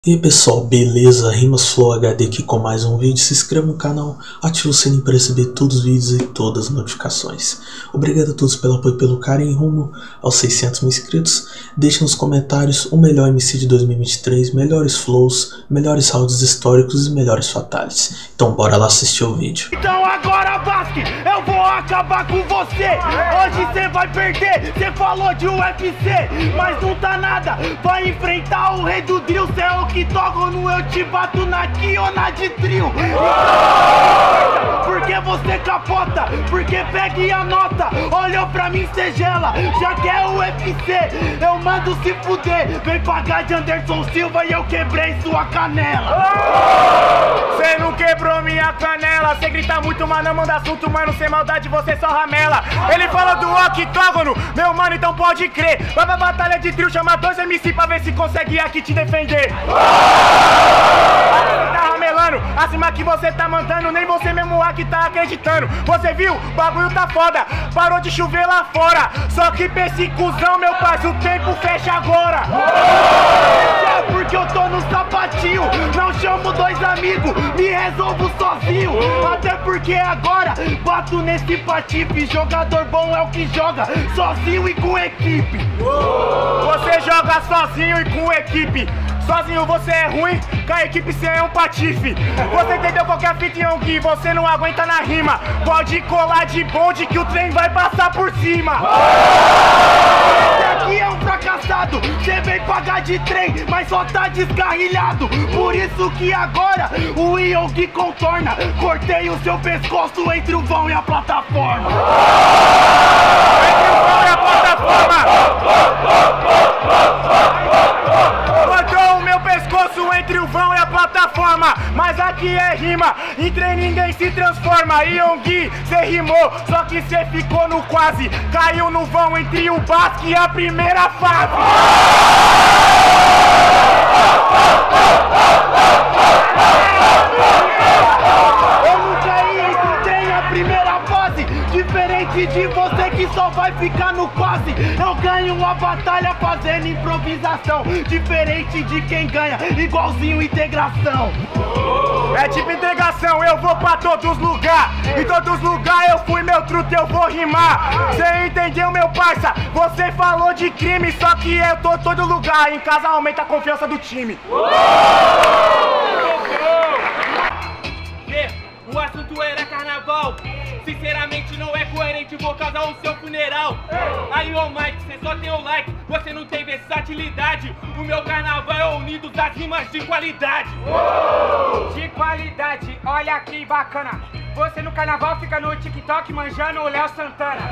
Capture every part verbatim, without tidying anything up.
E aí pessoal, beleza? Rimas Flow H D aqui com mais um vídeo. Se inscreva no canal, ative o sininho para receber todos os vídeos e todas as notificações. Obrigado a todos pelo apoio e pelo carinho rumo aos seiscentos mil inscritos. Deixe nos comentários o melhor M C de dois mil e vinte e três, melhores flows, melhores rounds históricos e melhores fatalities. Então bora lá assistir o vídeo. Então agora, Basque, eu vou acabar com você. Hoje você vai perder, você falou de U F C, mas não tá nada. Vai enfrentar o rei do drill, cê é o octógono, eu te bato na aqui ou na de trio. Porque você capota, porque pega e anota. Olhou pra mim, cê gela, já quer o U F C. Eu mando se fuder, vem pagar de Anderson Silva e eu quebrei sua canela. Cê não quebrou minha canela, cê grita muito, mas não manda assunto, mano, sem maldade você só ramela. Ele falou do octógono, meu mano, então pode crer. Vai pra batalha de trio, chama dois M C pra ver se consegue aqui te defender. Tá ramelando, acima que você tá mandando, nem você mesmo aqui tá acreditando. Você viu? O bagulho tá foda, parou de chover lá fora. Só que pra esse cuzão, meu parceiro, o tempo fecha agora. É porque eu tô no sapatinho, não chamo dois amigos, me resolvo sozinho. Até porque agora bato nesse patife. Jogador bom é o que joga sozinho e com equipe. Você joga sozinho e com equipe. Sozinho você é ruim, com a equipe você é um patife. Você entendeu qualquer fitião que você não aguenta na rima. Pode colar de bonde que o trem vai passar por cima. Esse aqui é um fracassado, você vem pagar de trem, mas só tá descarrilhado. Por isso que agora o Yogi contorna. Cortei o seu pescoço entre o vão e a plataforma. Entre o vão e a plataforma. Cortou o meu pescoço entre o vão e a plataforma. Mas aqui é rima, entre ninguém se transforma. Yonggi, cê rimou, só que cê ficou no quase. Caiu no vão entre o Basque e a primeira fase. Eu não caí entre o trem e a primeira fase. Diferente de você que só vai ficar no quase. Eu ganho uma batalha fazendo improvisação. Diferente de quem ganha, igualzinho integração. É tipo integração, eu vou pra todos lugar. Em todos lugar eu fui, meu truto, eu vou rimar. Cê entendeu, meu parça? Você falou de crime, só que eu tô todo lugar. Em casa aumenta a confiança do time. O assunto era carnaval. Sinceramente não é coerente, vou causar o seu funeral. Aí, ô Mike, cê só tem o like, você não tem versatilidade. O meu carnaval é unido das rimas de qualidade. De qualidade, olha que bacana. Você no carnaval fica no TikTok manjando o Léo Santana.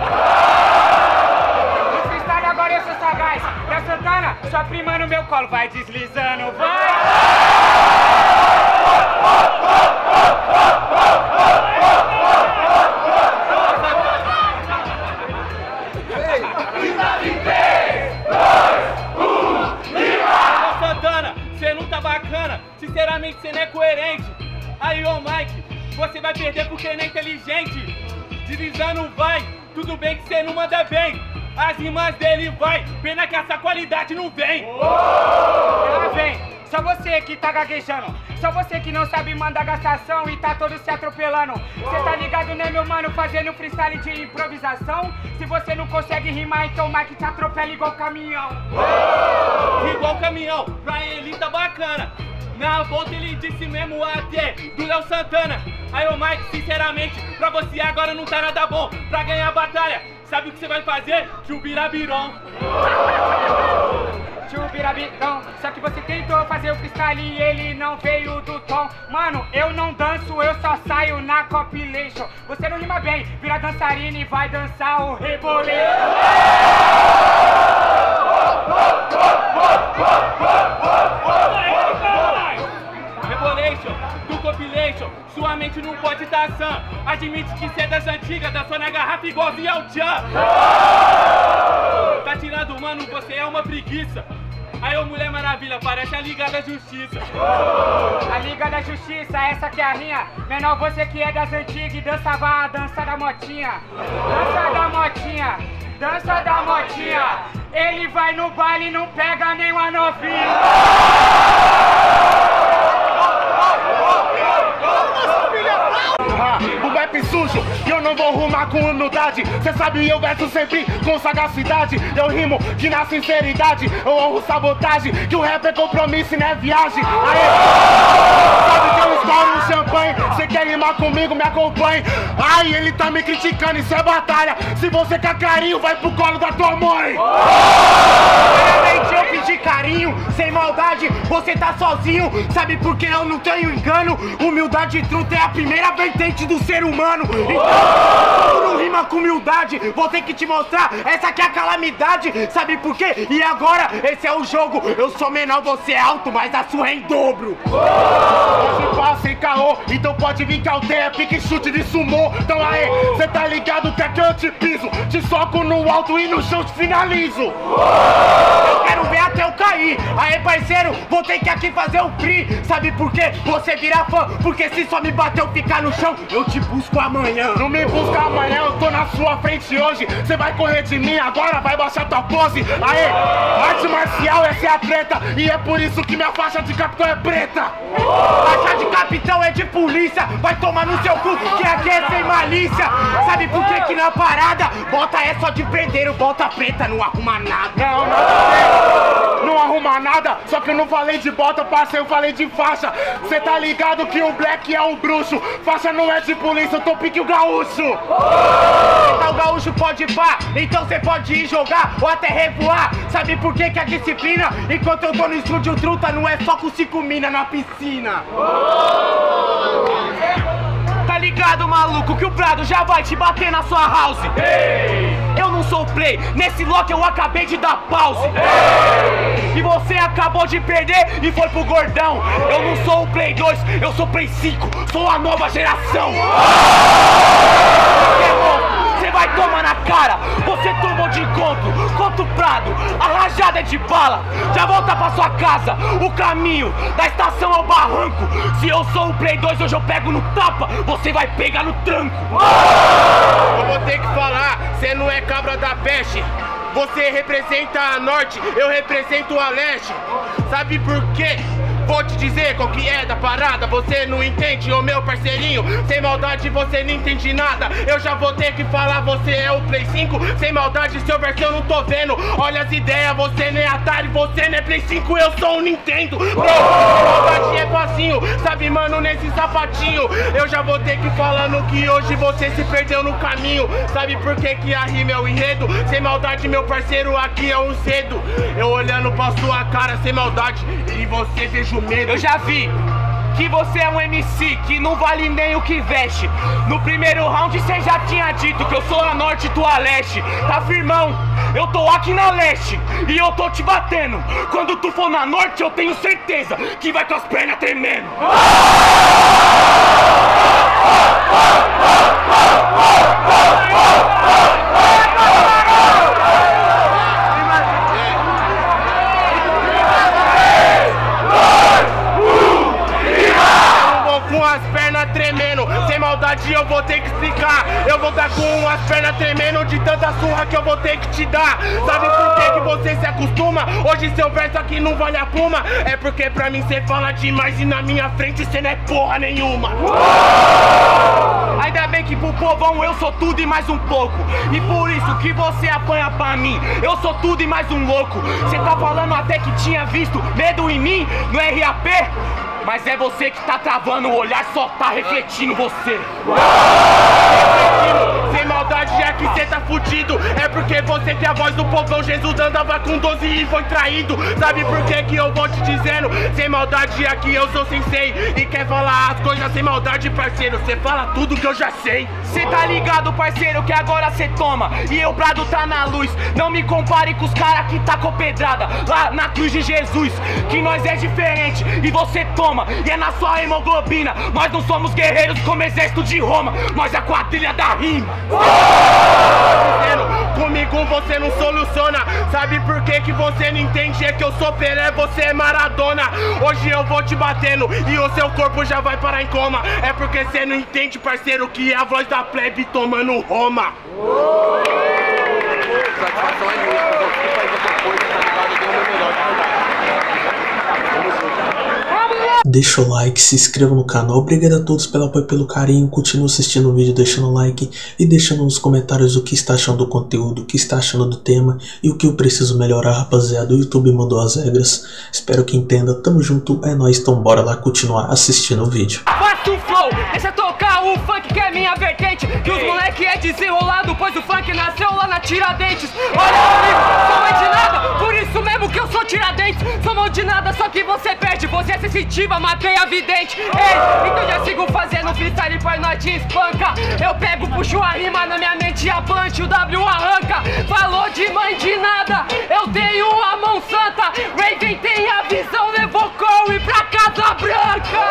No freestyle agora eu sou sagaz. Léo Santana, sua prima no meu colo, vai deslizando, vai. Sinceramente você não é coerente. Aí, ô Mike, você vai perder porque não é inteligente. Deslizando vai, tudo bem que você não manda bem. As rimas dele vai, pena que essa qualidade não vem. Ela vem, só você que tá gaguejando. Só você que não sabe mandar gastação e tá todo se atropelando. Cê tá ligado, né, meu mano, fazendo freestyle de improvisação? Se você não consegue rimar, então o Mike te atropela igual caminhão. Igual caminhão, pra ele tá bacana. Na volta ele disse mesmo até do Léo Santana. Aí, ô Mike, sinceramente, pra você agora não tá nada bom. Pra ganhar a batalha, sabe o que você vai fazer? Chubirabiron. Chubirabirão, só que você tentou fazer o freestyle e ele não veio do tom. Mano, eu não danço, eu só saio na compilation. Você não rima bem, vira dançarina e vai dançar o reboleiro. Rebolation, do compilation, sua mente não pode dar sã. Admite que cê é das antigas, da sua na garrafa igualzinho ao tchan. Tá tirando, mano, você é uma preguiça. Aí, ô Mulher Maravilha, parece a Liga da Justiça. A Liga da Justiça, essa que é a rinha. Menor, você que é das antigas e dançava a dança da motinha. Dança da motinha, dança da motinha. Ele vai no baile e não pega nenhuma novinha. com humildade. Cê sabe, eu verso sempre com sagacidade. Eu rimo que na sinceridade eu honro sabotagem. Que o rap é compromisso e não é viagem. Aê, sabe que eu estouro no champanhe. Cê quer rimar comigo, me acompanhe. Ai, ele tá me criticando, isso é batalha. Se você quer carinho, vai pro colo da tua mãe. Realmente eu pedi carinho, sem maldade, você tá sozinho. Sabe por que eu não tenho engano? Humildade e truta é a primeira vertente do ser humano. Então, tu não rima com humildade, vou ter que te mostrar, essa aqui é a calamidade. Sabe por quê? E agora, esse é o jogo. Eu sou menor, você é alto, mas a sua é em dobro. Hoje passa sem caô, então pode vir que aldeia, pique chute de sumô. Então aí, cê tá ligado que aqui eu te piso, te soco no alto e no chão te finalizo. Eu quero ver até eu cair. Aê, parceiro, vou ter que aqui fazer o free. Sabe por quê? Você vira fã, porque se só me bater eu ficar no chão, eu te busco amanhã. Não me busca amanhã, eu tô na sua frente hoje. Cê vai correr de mim agora, vai baixar tua pose. Aê, arte marcial, essa é a treta. E é por isso que minha faixa de capitão é preta. Faixa de capitão é de polícia, vai tomar no seu cu, que aqui é sem malícia. Sabe por que que na parada bota é só de prendeiro, bota preta, não arruma nada. Não, não, não arruma nada, só que eu não falei de bota, parceiro, eu falei de faixa. Cê tá ligado que o Black é um bruxo, faixa não é de polícia, eu tô pique o gaúcho. Então o gaúcho pode pá, então cê pode ir jogar ou até revoar. Sabe por que que a disciplina, enquanto eu tô no estúdio truta, não é só com cinco mina na piscina. Tá ligado, maluco, que o Prado já vai te bater na sua house. Hey! Eu não sou play, nesse lock eu acabei de dar pause. Hey! E você acabou de perder e foi pro gordão. Eu não sou o Play dois, eu sou Play cinco, sou a nova geração. Você vai tomar na cara, você tomou de encontro contra o Prado, a rajada é de bala, já volta pra sua casa, o caminho da estação ao barranco. Se eu sou o Play dois, hoje eu pego no tapa, você vai pegar no tranco. Eu vou ter que falar, cê não é cabra da peste. Você representa a norte, eu represento a leste. Sabe por quê? Vou te dizer qual que é da parada, você não entende, ô meu parceirinho. Sem maldade você não entende nada, eu já vou ter que falar, você é o Play cinco. Sem maldade seu verso eu não tô vendo, olha as ideias, você nem é Atari, você não é Play cinco, eu sou um Nintendo. Bro, sem maldade é facinho, sabe mano, nesse sapatinho. Eu já vou ter que falando que hoje você se perdeu no caminho. Sabe por que que a rima é o enredo? Sem maldade meu parceiro, aqui é um cedo. Eu olhando pra sua cara, sem maldade, e você vejo medo. Eu já vi que você é um M C que não vale nem o que veste. No primeiro round cê já tinha dito que eu sou a norte e tu a leste. Tá firmão, eu tô aqui na leste e eu tô te batendo. Quando tu for na norte eu tenho certeza que vai com as pernas tremendo. Com as pernas tremendo, sem maldade eu vou ter que explicar. Eu vou dar com as pernas tremendo de tanta surra que eu vou ter que te dar. Sabe por que que você se acostuma? Hoje seu verso aqui não vale a pluma. É porque pra mim cê fala demais e na minha frente cê não é porra nenhuma. Ainda bem que pro povão eu sou tudo e mais um pouco. E por isso que você apanha pra mim, eu sou tudo e mais um louco. Cê tá falando até que tinha visto medo em mim no R A P, mas é você que tá travando o olhar, só tá refletindo você. Sem maldade é que cê tá fudido. É porque você que é a voz do povão. Jesus andava com doze e foi traído. Sabe por que que eu vou te dizendo? Sem maldade aqui eu sou sensei. E quer falar as coisas sem maldade, parceiro, cê fala tudo que eu já sei. Cê tá ligado, parceiro, que agora cê toma e eu Prado tá na luz. Não me compare com os caras que tá com pedrada lá na cruz de Jesus, que nós é diferente e você toma. E é na sua hemoglobina. Nós não somos guerreiros como exército de Roma, nós é a quadrilha da rima. Comigo você não soluciona. Sabe por que que você não entende? É que eu sou Pelé, você é Maradona. Hoje eu vou te batendo e o seu corpo já vai parar em coma. É porque você não entende, parceiro, que é a voz da plebe tomando Roma. Satisfação é minha, eu vou fazer outra coisa, tá ligado? Eu dei o meu melhor, de verdade. Vamos junto. Deixa o like, se inscreva no canal. Obrigado a todos pelo apoio e pelo carinho. Continue assistindo o vídeo deixando o like e deixando nos comentários o que está achando do conteúdo, o que está achando do tema e o que eu preciso melhorar, rapaziada. O YouTube mudou as regras, espero que entenda. Tamo junto, é nóis, então bora lá continuar assistindo o vídeo. Faça o flow, deixa tocar o funk que é minha vertente. Que os moleque é desenrolado, pois o funk nasceu lá na Tiradentes. Olha comigo, sou mãe de nada, por isso mesmo que eu sou Tiradentes. Sou mão de nada, só que você perde, você é sensitiva, matei a vidente. Ei, então já sigo fazendo freestyle pra nós te espanca. Eu pego, puxo a rima na minha mente e a punch, o W arranca. Falou de mãe de nada, eu tenho a mão santa. Raven tem a visão, levou Corey pra Casa Branca.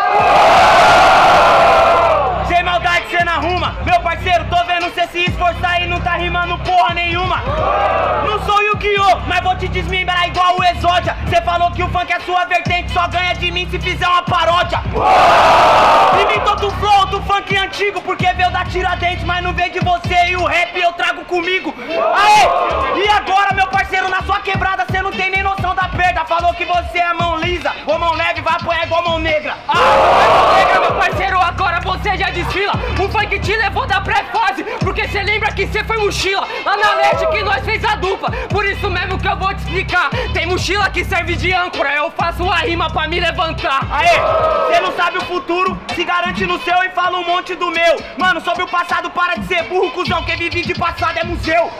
Sem maldade cê não arruma, meu parceiro, tô vendo cê se esforçar e não tá rimando porra nenhuma. Não sou Yu-Gi-Oh, mas vou te desmembrar igual o Exódia. Cê falou que o funk é sua vertente, só ganha de mim se fizer uma paródia. Imitou do flow do funk antigo, porque veio da Tiradentes, mas não veio de você e o rap eu trago comigo. Aê, e agora meu parceiro, na sua quebrada cê não tem nem noção da perda. Falou que você é mão lisa, ou mão leve, vai apoiar igual mão negra. Ah, mão negra, meu parceiro, agora você já desfila. O funk te levou da pré-fase, porque cê lembra que cê foi mochila lá na leste que nós fez a dupla. Por isso mesmo que eu vou te explicar. Tem mochila que serve de âncora, eu faço a rima pra me levantar. Aê, cê não sabe o futuro, se garante no seu e fala um monte do meu. Mano, sobre o passado para de ser burro, cuzão, quem vive de passado é museu.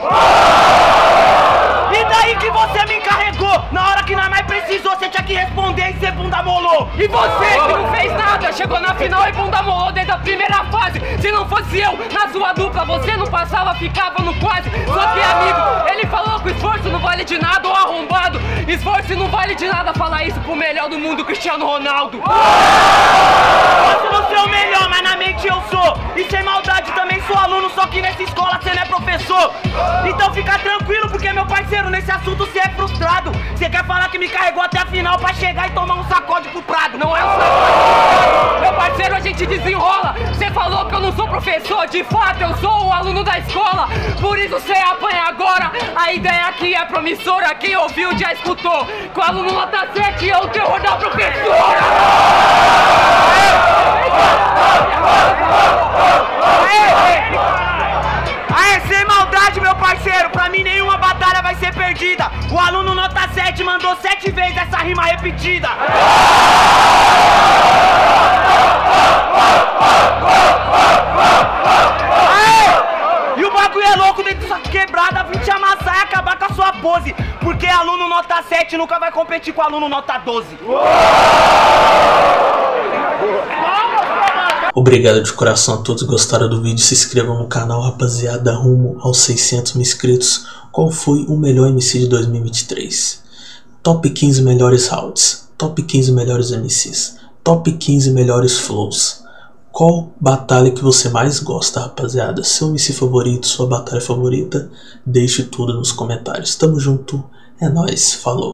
E daí que você me encarregou, na hora que nós mais precisou, cê tinha que responder e cê bunda molou. E você que não fez nada, chegou na final e bunda molou desde a primeira fase. Se não fosse eu, na sua dupla, você não passava, ficava no quase. Só que amigo, ele falou que o esforço não vale de nada, ô arrombado. Esforço não vale de nada, fala isso pro melhor do mundo, Cristiano Ronaldo. Posso não ser o melhor, mas na mente eu sou. E sem maldade também sou aluno, só que nessa escola cê não é professor. Então fica tranquilo, porque meu parceiro, nesse assunto cê é frustrado. Cê quer falar que me carregou até a final pra chegar e tomar um sacode pro prado. Não é um sacode, meu parceiro, a gente desenrola. Cê falou que eu não sou professor, de fato eu sou o aluno da escola. Por isso cê apanha agora, a ideia aqui é promissora. Quem ouviu já escutou, que o aluno nota sete é o terror da professora. Aê, sem maldade, meu parceiro, pra mim nenhuma batalha vai ser perdida. O aluno nota sete mandou sete vezes essa rima repetida. Aê! E o bagulho é louco, dentro dessa quebrada, vim te amassar e acabar com a sua pose. Porque aluno nota sete nunca vai competir com aluno nota doze. Obrigado de coração a todos que gostaram do vídeo. Se inscrevam no canal, rapaziada, rumo aos seiscentos mil inscritos. Qual foi o melhor M C de dois mil e vinte e três? Top quinze melhores rounds, Top quinze melhores M Cs, Top quinze melhores flows. Qual batalha que você mais gosta, rapaziada? Seu M C favorito, sua batalha favorita? Deixe tudo nos comentários. Tamo junto, é nóis, falou.